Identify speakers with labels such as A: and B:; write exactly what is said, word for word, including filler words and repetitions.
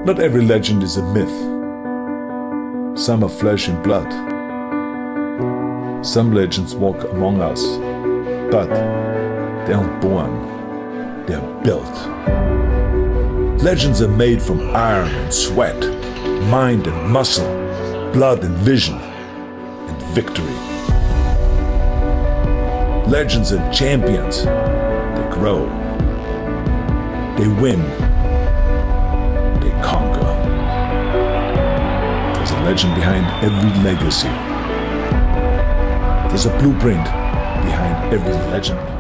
A: Not every legend is a myth. Some are flesh and blood. Some legends walk among us, but they aren't born, they are built. Legends are made from iron and sweat, mind and muscle, blood and vision, and victory. Legends are champions. They grow. They win. They conquer. There's a legend behind every legacy. There's a blueprint behind every legend.